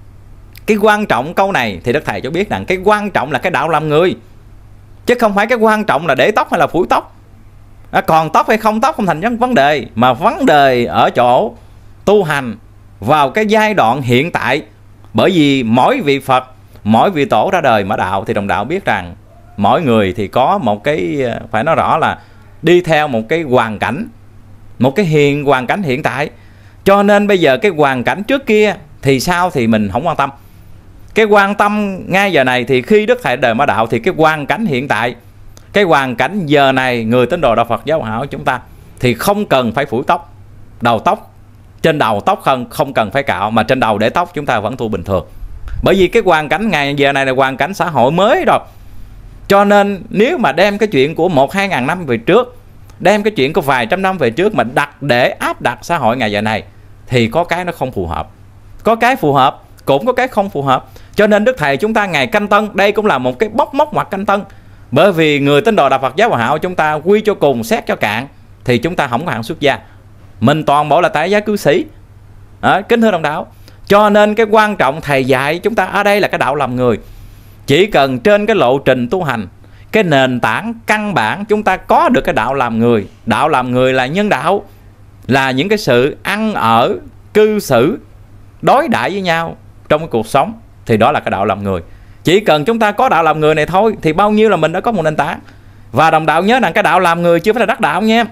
Speaker 1: cái quan trọng câu này thì Đức Thầy cho biết rằng cái quan trọng là cái đạo làm người, chứ không phải cái quan trọng là để tóc hay là phủi tóc. À, còn tóc hay không tóc không thành vấn đề, mà vấn đề ở chỗ tu hành vào cái giai đoạn hiện tại. Bởi vì mỗi vị Phật, mỗi vị tổ ra đời mở đạo thì đồng đạo biết rằng mỗi người thì có một cái, phải nói rõ là đi theo một cái hoàn cảnh, một cái hiện hoàn cảnh hiện tại. Cho nên bây giờ cái hoàn cảnh trước kia thì sao thì mình không quan tâm. Cái quan tâm ngay giờ này thì khi Đức Thầy đời mở đạo thì cái hoàn cảnh hiện tại, cái hoàn cảnh giờ này người tín đồ đạo Phật giáo Hòa Hảo chúng ta thì không cần phải phủi tóc. Đầu tóc, trên đầu tóc không, không cần phải cạo, mà trên đầu để tóc chúng ta vẫn tu bình thường. Bởi vì cái hoàn cảnh ngày giờ này là hoàn cảnh xã hội mới rồi. Cho nên nếu mà đem cái chuyện của một hai ngàn năm về trước, đem cái chuyện của vài trăm năm về trước mà đặt để áp đặt xã hội ngày giờ này thì có cái nó không phù hợp, có cái phù hợp, cũng có cái không phù hợp. Cho nên Đức Thầy chúng ta ngày canh tân, đây cũng là một cái bóc mốc ngoặt canh tân. Bởi vì người tín đồ đạo Phật giáo Hòa Hảo chúng ta quy cho cùng, xét cho cạn thì chúng ta không có hạng xuất gia, mình toàn bộ là tại gia cư sĩ. À, kính thưa đồng đạo, cho nên cái quan trọng Thầy dạy chúng ta ở đây là cái đạo làm người. Chỉ cần trên cái lộ trình tu hành, cái nền tảng căn bản chúng ta có được cái đạo làm người. Đạo làm người là nhân đạo, là những cái sự ăn ở, cư xử, đối đãi với nhau trong cái cuộc sống, thì đó là cái đạo làm người. Chỉ cần chúng ta có đạo làm người này thôi thì bao nhiêu là mình đã có một nền tảng. Và đồng đạo nhớ rằng cái đạo làm người chưa phải là đắc đạo nha.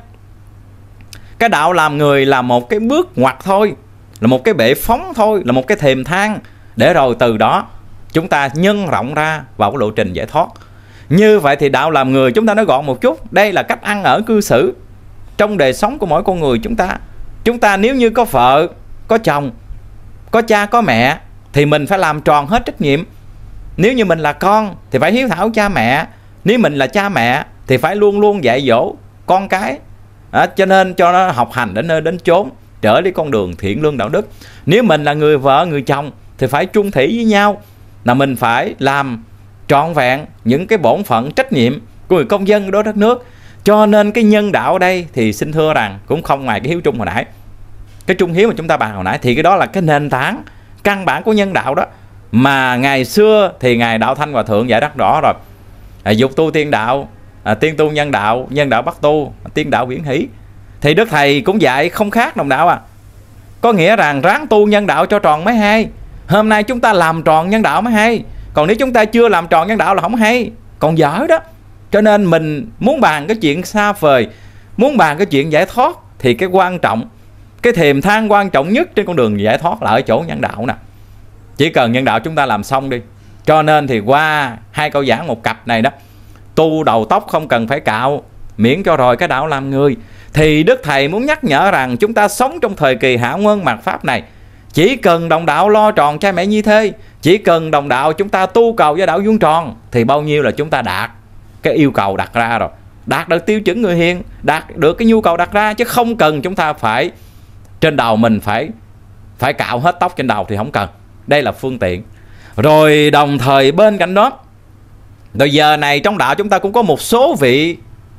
Speaker 1: Cái đạo làm người là một cái bước ngoặt thôi, là một cái bệ phóng thôi, là một cái thềm thang, để rồi từ đó chúng ta nhân rộng ra vào cái lộ trình giải thoát. Như vậy thì đạo làm người chúng ta nói gọn một chút, đây là cách ăn ở cư xử trong đời sống của mỗi con người chúng ta. Chúng ta nếu như có vợ, có chồng, có cha, có mẹ thì mình phải làm tròn hết trách nhiệm. Nếu như mình là con thì phải hiếu thảo cha mẹ. Nếu mình là cha mẹ thì phải luôn luôn dạy dỗ con cái, à, cho nên cho nó học hành đến nơi đến chốn, trở đi con đường thiện lương đạo đức. Nếu mình là người vợ, người chồng thì phải chung thủy với nhau, là mình phải làm trọn vẹn những cái bổn phận trách nhiệm của người công dân đối với đất nước. Cho nên cái nhân đạo ở đây thì xin thưa rằng cũng không ngoài cái hiếu trung hồi nãy, cái trung hiếu mà chúng ta bàn hồi nãy, thì cái đó là cái nền tảng căn bản của nhân đạo đó. Mà ngày xưa thì Ngài Đạo Thanh Hòa Thượng dạy rất rõ rồi, à, dục tu tiên đạo, à, tiên tu nhân đạo, nhân đạo bắt tu, tiên đạo viễn hỷ. Thì Đức Thầy cũng dạy không khác đồng đạo à. Có nghĩa rằng ráng tu nhân đạo cho tròn mới hay. Hôm nay chúng ta làm tròn nhân đạo mới hay, còn nếu chúng ta chưa làm tròn nhân đạo là không hay, còn dở đó. Cho nên mình muốn bàn cái chuyện xa vời, muốn bàn cái chuyện giải thoát, thì cái quan trọng, cái thềm thang quan trọng nhất trên con đường giải thoát là ở chỗ nhân đạo nè. Chỉ cần nhân đạo chúng ta làm xong đi. Cho nên thì qua hai câu giảng một cặp này đó, tu đầu tóc không cần phải cạo, miễn cho rồi cái đạo làm người. Thì Đức Thầy muốn nhắc nhở rằng chúng ta sống trong thời kỳ hạ nguyên mạt Pháp này, chỉ cần đồng đạo lo tròn cha mẹ nhi thê, chỉ cần đồng đạo chúng ta tu cầu cho đạo vuông tròn, thì bao nhiêu là chúng ta đạt cái yêu cầu đặt ra rồi, đạt được tiêu chuẩn người hiền, đạt được cái nhu cầu đặt ra. Chứ không cần chúng ta phải trên đầu mình phải phải cạo hết tóc trên đầu thì không cần. Đây là phương tiện. Rồi đồng thời bên cạnh đó, rồi giờ này trong đạo chúng ta cũng có một số vị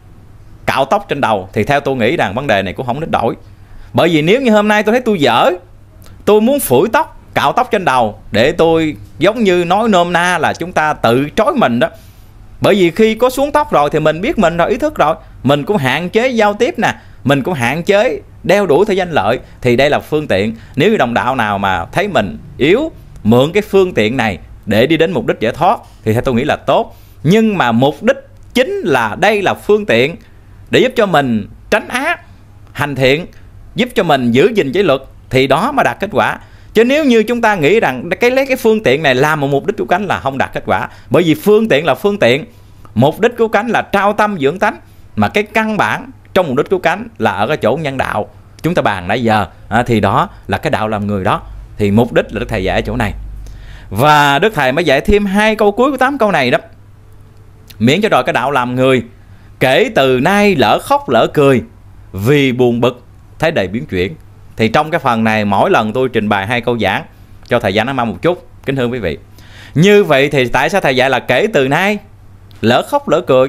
Speaker 1: cạo tóc trên đầu, thì theo tôi nghĩ rằng vấn đề này cũng không đến đổi. Bởi vì nếu như hôm nay tôi thấy tôi dở, tôi muốn phủi tóc, cạo tóc trên đầu, để tôi giống như nói nôm na là chúng ta tự trói mình đó. Bởi vì khi có xuống tóc rồi thì mình biết mình rồi, ý thức rồi, mình cũng hạn chế giao tiếp nè, mình cũng hạn chế đeo đuổi theo danh lợi. Thì đây là phương tiện. Nếu như đồng đạo nào mà thấy mình yếu, mượn cái phương tiện này để đi đến mục đích giải thoát, thì theo tôi nghĩ là tốt. Nhưng mà mục đích chính là đây là phương tiện để giúp cho mình tránh ác, hành thiện, giúp cho mình giữ gìn giới luật, thì đó mới đạt kết quả. Chứ nếu như chúng ta nghĩ rằng cái lấy cái phương tiện này làm một mục đích cứu cánh là không đạt kết quả. Bởi vì phương tiện là phương tiện, mục đích cứu cánh là trao tâm dưỡng tánh. Mà cái căn bản trong mục đích cứu cánh là ở cái chỗ nhân đạo chúng ta bàn nãy giờ, à, thì đó là cái đạo làm người đó. Thì mục đích là Đức Thầy dạy ở chỗ này. Và Đức Thầy mới dạy thêm hai câu cuối của tám câu này đó: miễn cho rồi cái đạo làm người, kể từ nay lỡ khóc lỡ cười, vì buồn bực thấy đầy biến chuyển. Thì trong cái phần này mỗi lần tôi trình bày hai câu giảng cho thời gian nó mau một chút, kính thưa quý vị. Như vậy thì tại sao Thầy dạy là kể từ nay lỡ khóc lỡ cười?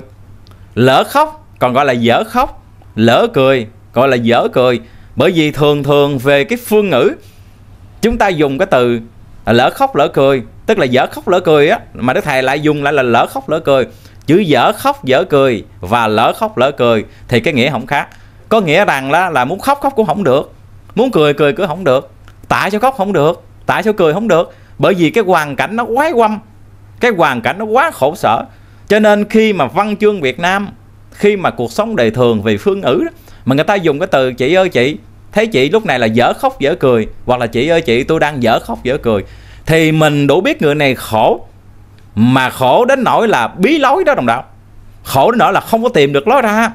Speaker 1: Lỡ khóc còn gọi là dở khóc, lỡ cười gọi là dở cười. Bởi vì thường thường về cái phương ngữ chúng ta dùng cái từ lỡ khóc lỡ cười, tức là dở khóc lỡ cười á, mà Đức Thầy lại dùng lại là lỡ khóc lỡ cười. Chữ dở khóc dở cười và lỡ khóc lỡ cười thì cái nghĩa không khác. Có nghĩa rằng là, là muốn khóc khóc cũng không được, muốn cười cười cũng không được. Tại sao khóc không được? Tại sao cười không được? Bởi vì cái hoàn cảnh nó quá quăm, cái hoàn cảnh nó quá khổ sở. Cho nên khi mà văn chương Việt Nam, khi mà cuộc sống đời thường về phương ngữ đó, mà người ta dùng cái từ chị ơi chị, thấy chị lúc này là dở khóc dở cười, hoặc là chị ơi chị tôi đang dở khóc dở cười, thì mình đủ biết người này khổ. Mà khổ đến nỗi là bí lối đó đồng đạo, khổ đến nỗi là không có tìm được lối ra,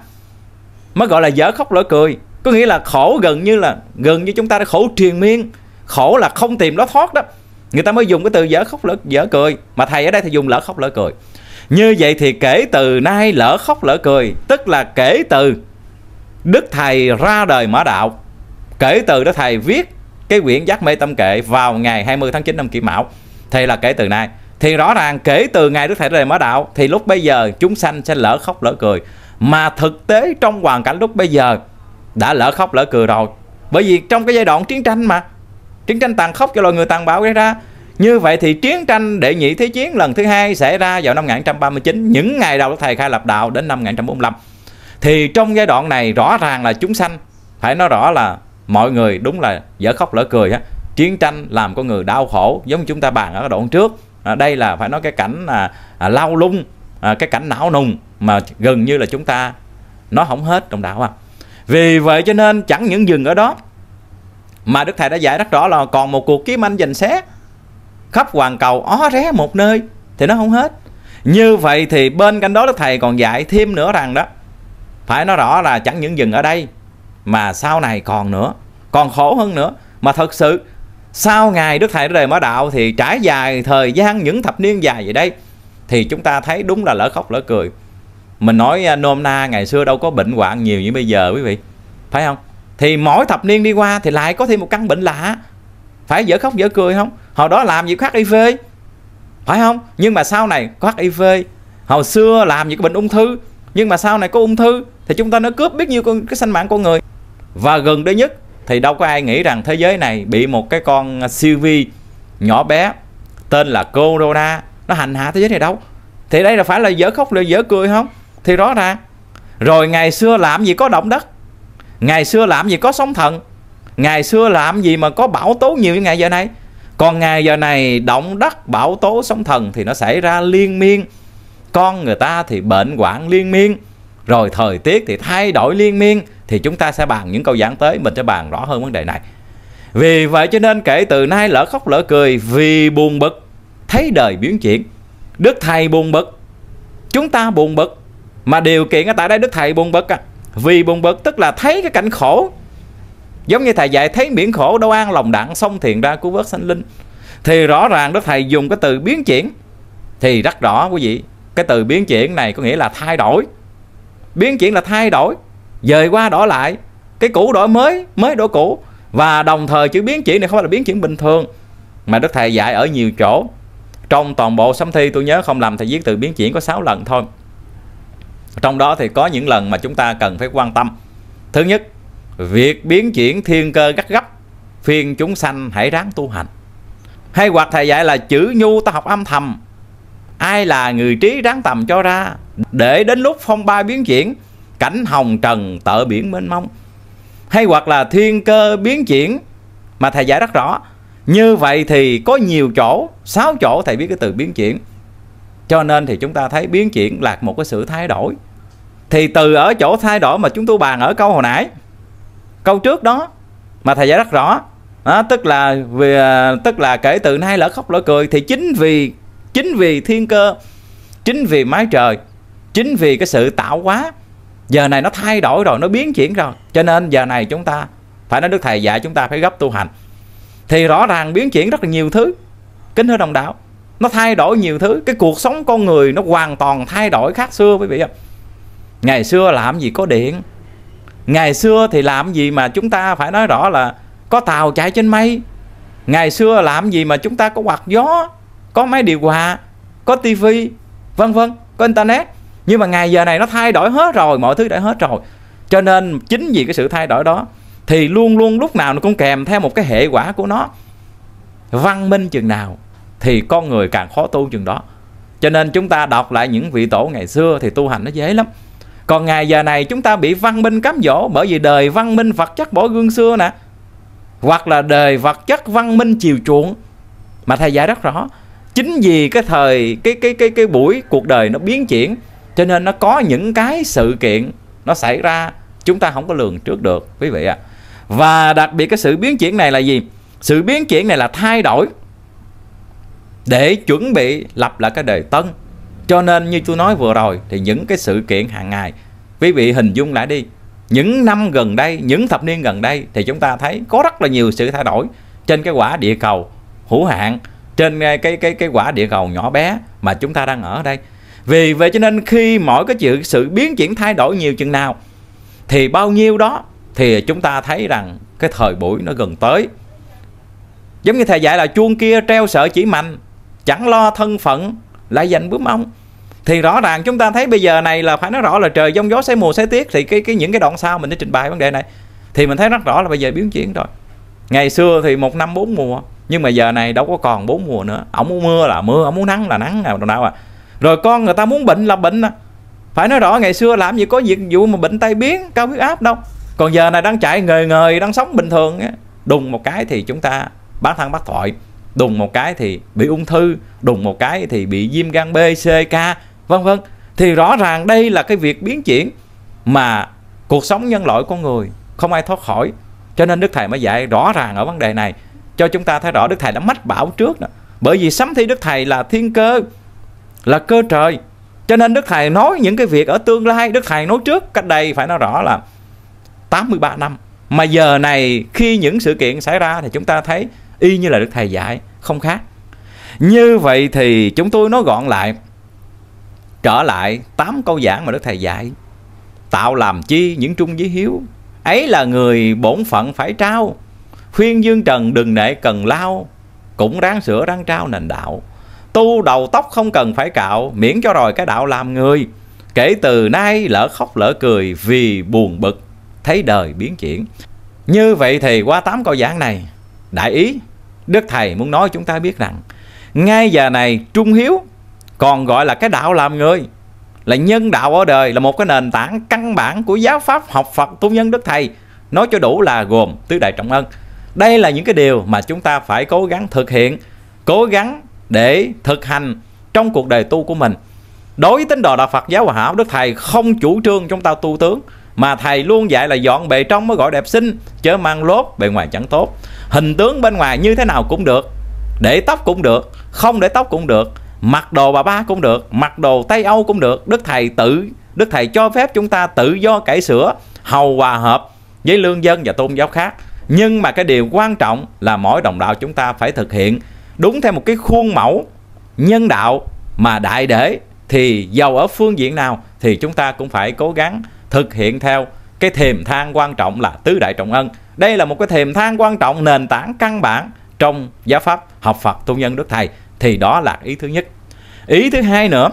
Speaker 1: mới gọi là dở khóc lỡ cười. Có nghĩa là khổ gần như là gần như chúng ta đã khổ triền miên, khổ là không tìm lối thoát đó, người ta mới dùng cái từ dở khóc lỡ dở cười. Mà Thầy ở đây thì dùng lỡ khóc lỡ cười. Như vậy thì kể từ nay lỡ khóc lỡ cười, tức là kể từ Đức Thầy ra đời mở đạo, kể từ Đức Thầy viết cái quyển Giác Mê Tâm Kệ vào ngày hai mươi tháng chín năm Kỷ Mão, thì là kể từ nay. Thì rõ ràng kể từ ngày Đức Thầy ra đời mở đạo thì lúc bây giờ chúng sanh sẽ lỡ khóc lỡ cười. Mà thực tế trong hoàn cảnh lúc bây giờ đã lỡ khóc lỡ cười rồi. Bởi vì trong cái giai đoạn chiến tranh mà, chiến tranh tàn khốc cho loài người tàn bạo gây ra. Như vậy thì chiến tranh đệ nhị thế chiến lần thứ hai xảy ra vào năm một nghìn chín trăm ba mươi chín, những ngày đầu Đức Thầy khai lập đạo đến năm một nghìn chín trăm bốn mươi lăm. Thì trong giai đoạn này rõ ràng là chúng sanh, phải nói rõ là mọi người đúng là dở khóc lỡ cười á. Chiến tranh làm con người đau khổ, giống như chúng ta bàn ở đoạn trước. À, đây là phải nói cái cảnh à, à, lao lung, à, cái cảnh não nùng mà gần như là chúng ta nói không hết trong đạo à. Vì vậy cho nên chẳng những dừng ở đó, mà Đức Thầy đã dạy rất rõ là còn một cuộc kiếm anh giành xé khắp hoàn cầu ó ré một nơi thì nó không hết. Như vậy thì bên cạnh đó Đức Thầy còn dạy thêm nữa rằng đó, phải nói rõ là chẳng những dừng ở đây mà sau này còn nữa, còn khổ hơn nữa. Mà thật sự sau ngày Đức Thầy ra đời mở đạo thì trải dài thời gian những thập niên dài vậy đây, thì chúng ta thấy đúng là lỡ khóc lỡ cười. Mình nói nôm na ngày xưa đâu có bệnh hoạn nhiều như bây giờ quý vị, phải không? Thì mỗi thập niên đi qua thì lại có thêm một căn bệnh lạ, phải dở khóc dở cười không? Hồi đó làm gì có hát i vê, phải không? Nhưng mà sau này có hát i vê. Hồi xưa làm gì có bệnh ung thư, nhưng mà sau này có ung thư. Thì chúng ta nó cướp biết nhiêu con cái sinh mạng con người. Và gần đây nhất thì đâu có ai nghĩ rằng thế giới này bị một cái con siêu vi nhỏ bé tên là corona nó hành hạ thế giới này đâu. Thì đây là phải là dở khóc là dở cười không? Thì rõ ràng. Rồi ngày xưa làm gì có động đất, ngày xưa làm gì có sóng thần, ngày xưa làm gì mà có bão tố nhiều như ngày giờ này. Còn ngày giờ này động đất, bão tố, sóng thần thì nó xảy ra liên miên. Con người ta thì bệnh hoạn liên miên. Rồi thời tiết thì thay đổi liên miên. Thì chúng ta sẽ bàn những câu giảng tới, mình sẽ bàn rõ hơn vấn đề này. Vì vậy cho nên kể từ nay lỡ khóc lỡ cười, vì buồn bực thấy đời biến chuyển. Đức Thầy buồn bực, chúng ta buồn bực. Mà điều kiện ở tại đây Đức Thầy buồn bực à. Vì buồn bực tức là thấy cái cảnh khổ. Giống như Thầy dạy thấy miễn khổ đâu an lòng đặng, xong thiền ra cứu vớt sanh linh. Thì rõ ràng Đức Thầy dùng cái từ biến chuyển. Thì rất rõ quý vị, cái từ biến chuyển này có nghĩa là thay đổi. Biến chuyển là thay đổi, dời qua đổi lại, cái cũ đổi mới, mới đổi cũ. Và đồng thời chữ biến chuyển này không phải là biến chuyển bình thường, mà Đức Thầy dạy ở nhiều chỗ. Trong toàn bộ sấm thi tôi nhớ không lầm Thầy viết từ biến chuyển có sáu lần thôi. Trong đó thì có những lần mà chúng ta cần phải quan tâm. Thứ nhất, việc biến chuyển thiên cơ gắt gấp, phiên chúng sanh hãy ráng tu hành. Hay hoặc Thầy dạy là chữ nhu ta học âm thầm, ai là người trí ráng tầm cho ra, để đến lúc phong ba biến chuyển, cảnh hồng trần tợ biển mênh mông. Hay hoặc là thiên cơ biến chuyển mà Thầy dạy rất rõ. Như vậy thì có nhiều chỗ, sáu chỗ Thầy viết cái từ biến chuyển. Cho nên thì chúng ta thấy biến chuyển là một cái sự thay đổi. Thì từ ở chỗ thay đổi mà chúng tôi bàn ở câu hồi nãy, câu trước đó mà Thầy dạy rất rõ đó, tức là vì, tức là kể từ nay lỡ khóc lỡ cười. Thì chính vì chính vì thiên cơ, chính vì mái trời, chính vì cái sự tạo hóa, giờ này nó thay đổi rồi, nó biến chuyển rồi. Cho nên giờ này chúng ta phải nói Đức Thầy dạy chúng ta phải gấp tu hành. Thì rõ ràng biến chuyển rất là nhiều thứ, kính thưa đồng đạo. Nó thay đổi nhiều thứ. Cái cuộc sống con người nó hoàn toàn thay đổi khác xưa quý vị ạ. Ngày xưa làm gì có điện, ngày xưa thì làm gì mà chúng ta phải nói rõ là có tàu chạy trên mây. Ngày xưa làm gì mà chúng ta có quạt gió, có máy điều hòa, có tivi, vân vân, có internet. Nhưng mà ngày giờ này nó thay đổi hết rồi, mọi thứ đã hết rồi. Cho nên chính vì cái sự thay đổi đó thì luôn luôn lúc nào nó cũng kèm theo một cái hệ quả của nó. Văn minh chừng nào thì con người càng khó tu chừng đó. Cho nên chúng ta đọc lại những vị tổ ngày xưa thì tu hành nó dễ lắm. Còn ngày giờ này chúng ta bị văn minh cám dỗ, bởi vì đời văn minh vật chất bỏ gương xưa nè, hoặc là đời vật chất văn minh chiều chuộng. Mà Thầy dạy rất rõ, chính vì cái thời cái cái cái cái buổi cuộc đời nó biến chuyển, cho nên nó có những cái sự kiện nó xảy ra chúng ta không có lường trước được quý vị ạ. À. Và đặc biệt cái sự biến chuyển này là gì? Sự biến chuyển này là thay đổi để chuẩn bị lập lại cái đời tân. Cho nên như tôi nói vừa rồi thì những cái sự kiện hàng ngày, quý vị hình dung lại đi, những năm gần đây, những thập niên gần đây thì chúng ta thấy có rất là nhiều sự thay đổi trên cái quả địa cầu hữu hạn, trên cái cái cái quả địa cầu nhỏ bé mà chúng ta đang ở đây. Vì vậy cho nên khi mỗi cái sự, sự biến chuyển thay đổi nhiều chừng nào thì bao nhiêu đó thì chúng ta thấy rằng cái thời buổi nó gần tới. Giống như Thầy dạy là chuông kia treo sợi chỉ mành, chẳng lo thân phận lại giành bướm ong. Thì rõ ràng chúng ta thấy bây giờ này là phải nói rõ là trời giông gió, xảy mùa xảy tiết. Thì cái, cái những cái đoạn sau mình đã trình bày vấn đề này thì mình thấy rất rõ là bây giờ biến chuyển rồi. Ngày xưa thì một năm bốn mùa, nhưng mà giờ này đâu có còn bốn mùa nữa. Ổng muốn mưa là mưa, ổng muốn nắng là nắng nào nào à. Rồi con người ta muốn bệnh là bệnh à. Phải nói rõ ngày xưa làm gì có việc vụ mà bệnh tai biến, cao huyết áp đâu. Còn giờ này đang chạy ngời ngời, đang sống bình thường á, đùng một cái thì chúng ta bán thân bắt thoại, đùng một cái thì bị ung thư, đùng một cái thì bị viêm gan B, C, K, vân vân. Thì rõ ràng đây là cái việc biến chuyển mà cuộc sống nhân loại con người không ai thoát khỏi. Cho nên Đức Thầy mới dạy rõ ràng ở vấn đề này cho chúng ta thấy rõ. Đức Thầy đã mách bảo trước đó. Bởi vì sấm thi Đức Thầy là thiên cơ, là cơ trời. Cho nên Đức Thầy nói những cái việc ở tương lai, Đức Thầy nói trước cách đây phải nói rõ là tám mươi ba năm. Mà giờ này khi những sự kiện xảy ra thì chúng ta thấy y như là Đức Thầy dạy, không khác. Như vậy thì chúng tôi nói gọn lại, trở lại tám câu giảng mà Đức Thầy dạy. Tạo làm chi những trung với hiếu, ấy là người bổn phận phải trao. Khuyên dương trần đừng nể cần lao, cũng ráng sửa ráng trao nền đạo. Tu đầu tóc không cần phải cạo, miễn cho rồi cái đạo làm người. Kể từ nay lỡ khóc lỡ cười, vì buồn bực thấy đời biến chuyển. Như vậy thì qua tám câu giảng này, đại ý Đức Thầy muốn nói chúng ta biết rằng ngay giờ này trung hiếu, còn gọi là cái đạo làm người, là nhân đạo ở đời, là một cái nền tảng căn bản của giáo pháp học Phật tu nhân Đức Thầy. Nói cho đủ là gồm tứ đại trọng ân. Đây là những cái điều mà chúng ta phải cố gắng thực hiện, cố gắng để thực hành trong cuộc đời tu của mình. Đối với tín đồ đạo Phật giáo Hòa Hảo, Đức Thầy không chủ trương chúng ta tu tướng, mà Thầy luôn dạy là dọn bề trong mới gọi đẹp xinh, chớ mang lốp bề ngoài chẳng tốt. Hình tướng bên ngoài như thế nào cũng được, để tóc cũng được, không để tóc cũng được, mặc đồ bà ba cũng được, mặc đồ Tây Âu cũng được. Đức Thầy tự Đức Thầy cho phép chúng ta tự do cải sửa, hầu hòa hợp với lương dân và tôn giáo khác. Nhưng mà cái điều quan trọng là mỗi đồng đạo chúng ta phải thực hiện đúng theo một cái khuôn mẫu nhân đạo mà đại để, thì giàu ở phương diện nào thì chúng ta cũng phải cố gắng thực hiện theo cái thềm thang quan trọng là tứ đại trọng ân. Đây là một cái thềm thang quan trọng, nền tảng căn bản trong giáo pháp học Phật tu nhân Đức Thầy. Thì đó là ý thứ nhất. Ý thứ hai nữa,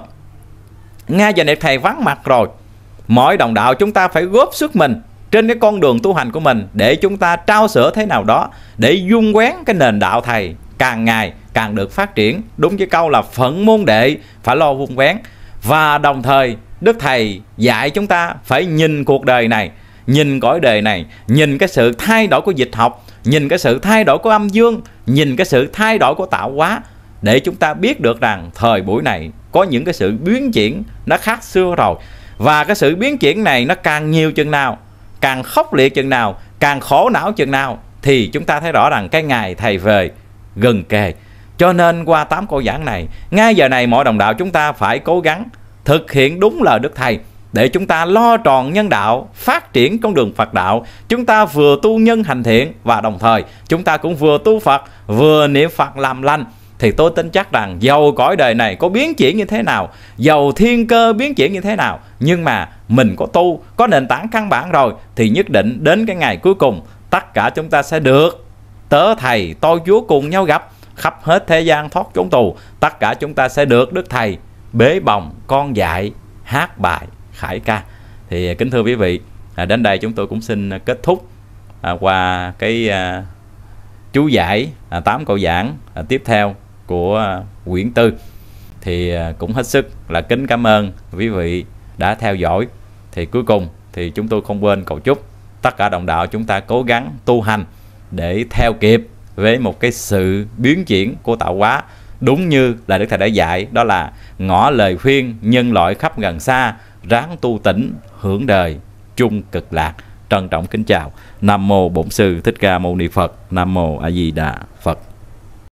Speaker 1: ngay giờ này Thầy vắng mặt rồi, mỗi đồng đạo chúng ta phải góp sức mình trên cái con đường tu hành của mình, để chúng ta trao sửa thế nào đó, để dung quén cái nền đạo Thầy càng ngày càng được phát triển. Đúng với câu là phận môn đệ phải lo vun vén. Và đồng thời Đức Thầy dạy chúng ta phải nhìn cuộc đời này, nhìn cõi đời này, nhìn cái sự thay đổi của dịch học, nhìn cái sự thay đổi của âm dương, nhìn cái sự thay đổi của tạo hóa, để chúng ta biết được rằng thời buổi này có những cái sự biến chuyển nó khác xưa rồi. Và cái sự biến chuyển này nó càng nhiều chừng nào, càng khốc liệt chừng nào, càng khổ não chừng nào, thì chúng ta thấy rõ rằng cái ngày Thầy về gần kề. Cho nên qua tám câu giảng này, ngay giờ này mỗi đồng đạo chúng ta phải cố gắng thực hiện đúng lời Đức Thầy, để chúng ta lo tròn nhân đạo, phát triển con đường Phật đạo. Chúng ta vừa tu nhân hành thiện, và đồng thời chúng ta cũng vừa tu Phật, vừa niệm Phật làm lành. Thì tôi tin chắc rằng dầu cõi đời này có biến chuyển như thế nào, dầu thiên cơ biến chuyển như thế nào, nhưng mà mình có tu, có nền tảng căn bản rồi, thì nhất định đến cái ngày cuối cùng tất cả chúng ta sẽ được tớ Thầy tôi Chúa cùng nhau gặp, khắp hết thế gian thoát chốn tù. Tất cả chúng ta sẽ được Đức Thầy bế bồng con dạy, hát bài khải ca. Thì kính thưa quý vị, à, đến đây chúng tôi cũng xin kết thúc à, qua cái à, chú giải à, tám câu giảng à, tiếp theo của à, quyển tư. Thì à, cũng hết sức là kính cảm ơn quý vị đã theo dõi. Thì cuối cùng thì chúng tôi không quên cầu chúc tất cả đồng đạo chúng ta cố gắng tu hành để theo kịp với một cái sự biến chuyển của tạo hóa, đúng như là Đức Thầy đã dạy, đó là ngỏ lời khuyên nhân loại khắp gần xa, ráng tu tỉnh hưởng đời chung cực lạc. Trân trọng kính chào. Nam mô Bổn Sư Thích Ca Mâu Ni Phật. Nam mô A Di Đà Phật.